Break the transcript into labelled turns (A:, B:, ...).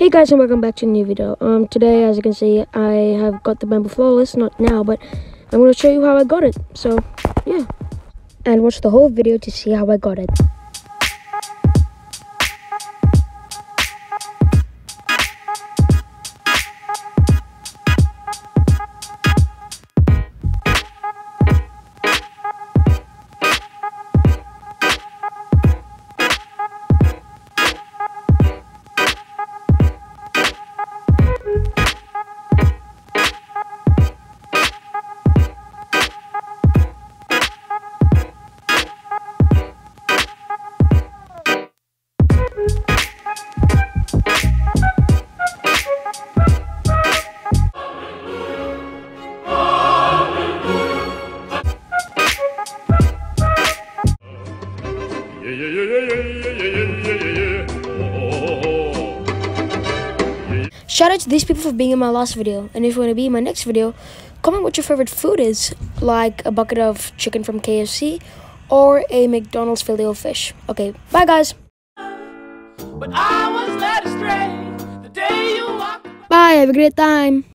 A: Hey guys, and welcome back to a new video. Today, as you can see, I have got the Bamboo Flawless, not now, but I'm going to show you how I got it. So, yeah. And watch the whole video to see how I got it. Shout out to these people for being in my last video, and if you want to be in my next video, comment what your favorite food is, like a bucket of chicken from KFC or a McDonald's Filet-O-Fish. Okay, bye guys. But I was led astray the day you walked. Bye, have a great time.